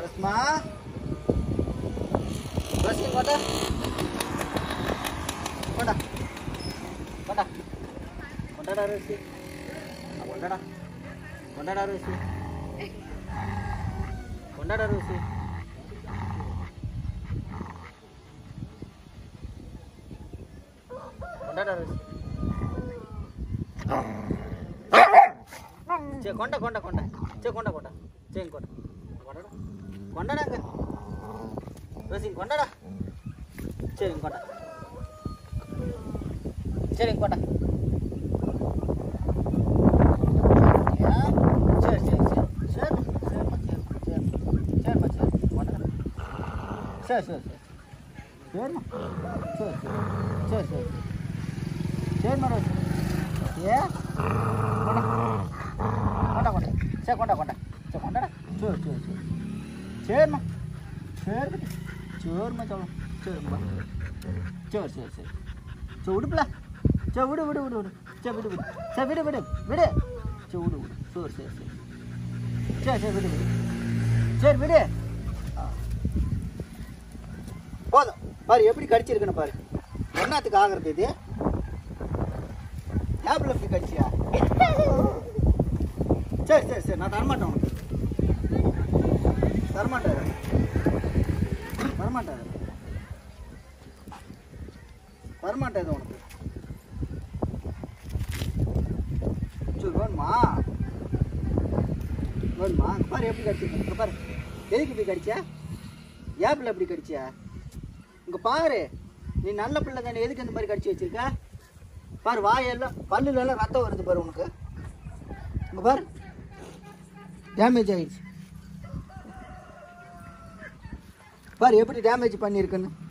Resma. Rosi kota. Kota. Kota. Kota dah Rosi. Kota dah. Kota dah Rosi. Kota dah Rosi. Kota dah Rosi. Cek konda. Cek konda. Cek konda. Konda dah ke? Rosi konda dah. Cek konda. Cek konda. Ya. Cek. Cek. Cek mana? Ya. Konda. Cek konda. Cek konda dah. Cek mah. Cek mah colo. Cek. Cek udah belah. Cek udah. Cek udah. Cek beda. Cek udah. Cek beda. Cek beda. போதும் பாரு எப்படி கடிச்சிருக்குன்னு பாரு. என்னத்துக்கு ஆகிறது இது? டேப்ல எப்படி கடிச்சியா? சரி நான் தரமாட்டேன் உனக்கு. தரமாட்டேன் உனக்கு. சரி வேணுமா பாரு எப்படி கடிச்சிருக்க பாரு. எதுக்கு இப்படி கடிச்சியா? ஏப்பில் எப்படி கடிச்சியா? இங்கே பாரு, நீ நல்ல பிள்ளை தானே, எதுக்கு இந்த மாதிரி கடிச்சு வச்சிருக்க? பாரு வாயெல்லாம் பல்லுலெல்லாம் ரத்தம் வருது பாரு உனக்கு. இங்கே பாரு டேமேஜ் ஆயிடுச்சு பாரு எப்படி டேமேஜ் பண்ணியிருக்குன்னு.